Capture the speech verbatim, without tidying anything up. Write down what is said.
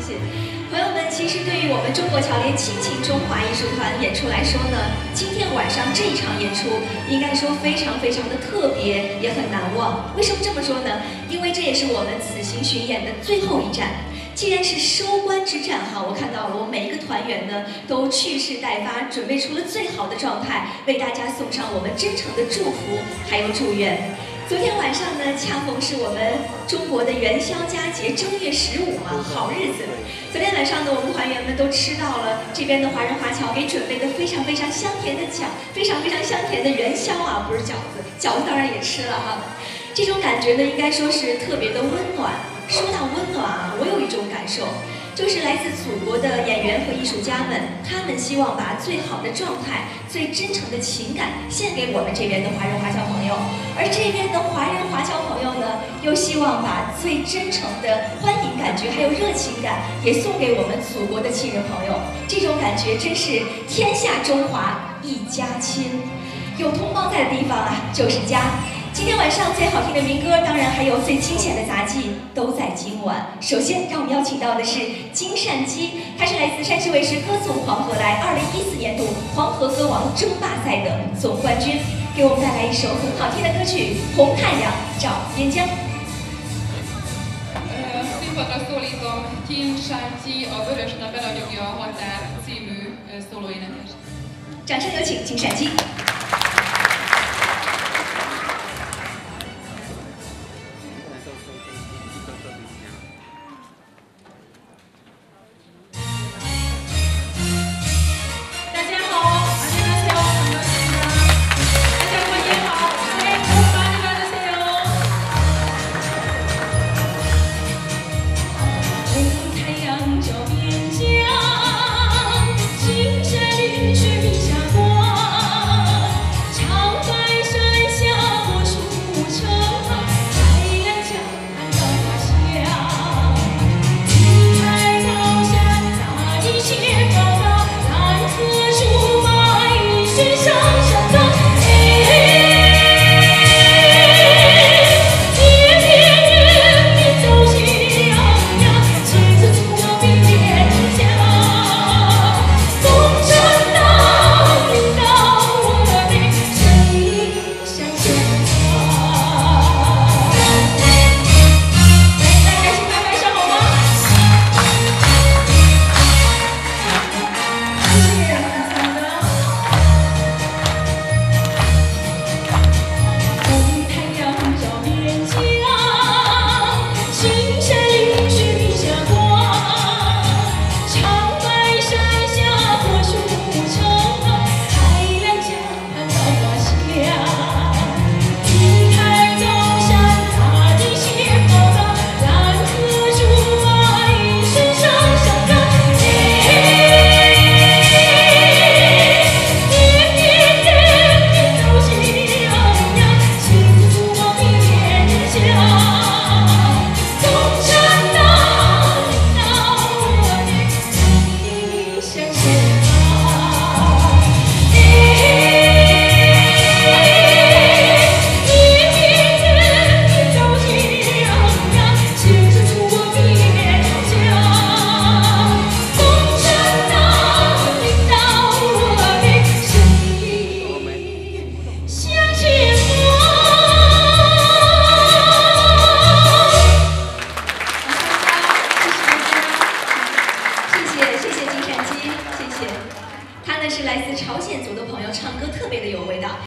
谢朋友们。其实对于我们中国侨联亲情中华艺术团演出来说呢，今天晚上这一场演出应该说非常非常的特别，也很难忘。为什么这么说呢？因为这也是我们此行巡演的最后一站。 既然是收官之战哈，我看到了，我每一个团员呢都蓄势待发，准备出了最好的状态，为大家送上我们真诚的祝福还有祝愿。昨天晚上呢，恰逢是我们中国的元宵佳节正月十五嘛，好日子。昨天晚上呢，我们团员们都吃到了这边的华人华侨给准备的非常非常香甜的饺，非常非常香甜的元宵啊，不是饺子，饺子当然也吃了哈。这种感觉呢，应该说是特别的温暖。 说到温暖啊，我有一种感受，就是来自祖国的演员和艺术家们，他们希望把最好的状态、最真诚的情感献给我们这边的华人华侨朋友，而这边的华人华侨朋友呢，又希望把最真诚的欢迎感觉还有热情感也送给我们祖国的亲人朋友。这种感觉真是天下中华一家亲，有同胞在的地方啊，就是家。 今天晚上最好听的民歌，当然还有最惊险的杂技，都在今晚。首先，让我们邀请到的是金善基，他是来自山势卫视歌颂黄河来二零一四年度黄河歌王争霸赛的总冠军，给我们带来一首很好听的歌曲《红太阳照边疆》。 Színpadra szólítom Kim Sányi a Vörösne beragyogja a határ című szólóénekest. 掌声有请金善基。 是来自朝鲜族的朋友，唱歌特别的有味道。